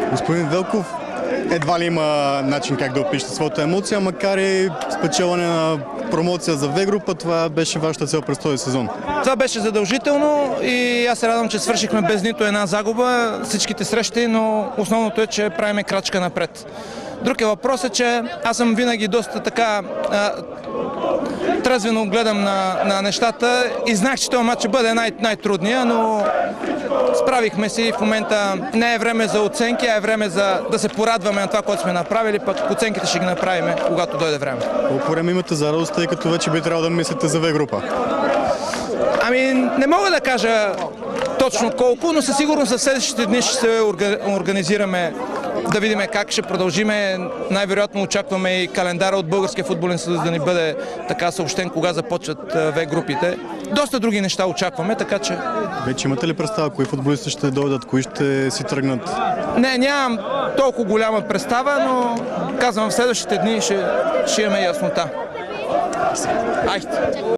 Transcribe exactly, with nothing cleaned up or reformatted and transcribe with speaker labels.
Speaker 1: Господин Велков, едва ли има начин как да опишете своята емоция, макар и спечелване на промоция за В група, това беше вашата цел през този сезон.
Speaker 2: Това беше задължително и аз се радвам, че свършихме без нито една загуба всичките срещи, но основното е, че правиме крачка напред. Друг е въпросът, че аз съм винаги доста така а, трезвено гледам на, на нещата и знах, че този матч ще бъде най- най-трудния, но справихме си. В момента не е време за оценки, а е време за да се порадваме на това, което сме направили, пък оценките ще ги направим, когато дойде време.
Speaker 1: Колко време имате за радост, тъй като вече би трябвало да мислите за В група?
Speaker 2: Ами, не мога да кажа точно колко, но със сигурност в следващите дни ще се организираме да видим как ще продължиме. Най-вероятно очакваме и календара от Българския футболен съюз да ни бъде така съобщен кога започват В групите. Доста други неща очакваме, така че...
Speaker 1: Вече имате ли представа кои футболисти ще дойдат, кои ще си тръгнат?
Speaker 2: Не, нямам толкова голяма представа, но казвам в следващите дни ще, ще имаме яснота. Айде!